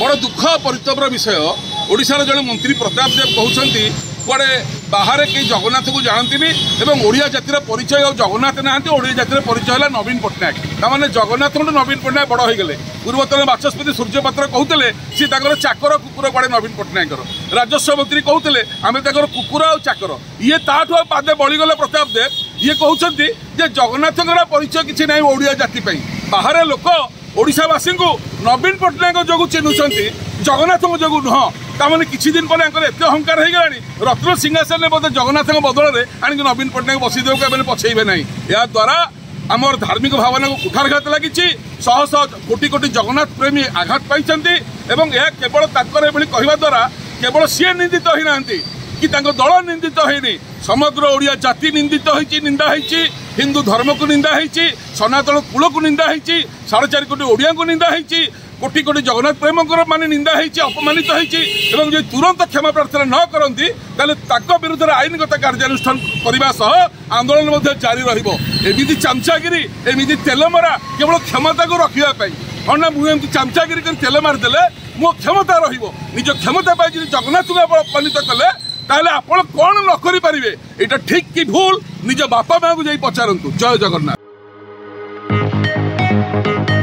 बड़ दुख परितापर विषय ओडिशार जड़े मंत्री प्रताप देव कहते कुआड़े बाहर कई जगन्नाथ को जानती ओडिया जातिर परिचय और जगन्नाथ ना ओडिया जातिर परिचय है नवीन पट्टनायक ताने जगन्नाथ नवीन पट्टनायक बड़ हो गले पूर्वतन बाचस्पति सूर्यपात्र कहते सी चाकर कुकुर कुआड़े नवीन पट्टनायक राजस्व मंत्री कहते आम कुकुर और चाकर ये ताठू पादे बड़ीगले प्रताप देव ये कहते जगन्नाथ परिचय किसी ना ओडिया जाति बाहर लोक ओडिशावासी को नवीन पट्टनायक जो चिन्हुंट जगन्नाथ जो नुह ताने किसी दिन पर एत अहंकार हो गला रत्न सिंहासन बोधे जगन्नाथ बदल में आणिक नवीन पट्टनायक बसईदेव को पछेबे ना या द्वारा आमर धार्मिक भावना को कुठारघात लगी शह शह कोटी कोटी जगन्नाथ प्रेमी आघात पाई केवल कहवा द्वारा केवल सी निंदित हो ना कि दल निंदित होनी समग्र ओडिया जाति निंदित होती निंदा होती हिंदू धर्म को निंदा होती सनातन कूल को निंदा होती 4.5 कोटी ओडिया को निंदा होती कोटी कोटी जगन्नाथ प्रेमक मान निंदा होती अपमानित होती जो तुरंत क्षमा प्रार्थना न करती विरुद्ध आईनगत कार्यानुष्ठान करने सह आंदोलन जारी रही चामचागिरी एमती तेलमरा केवल क्षमता को रखापी हाँ ना मुझे चामचागिरी कर तेल मारिदेले मो क्षमता रिज क्षमता पाई जगन्नाथ को अपमानित कले ताहले आपण कौन न करि परिबे एटा ठीक कि भूल निज बापा माँ को जाई पचारंतु। जय जगन्नाथ।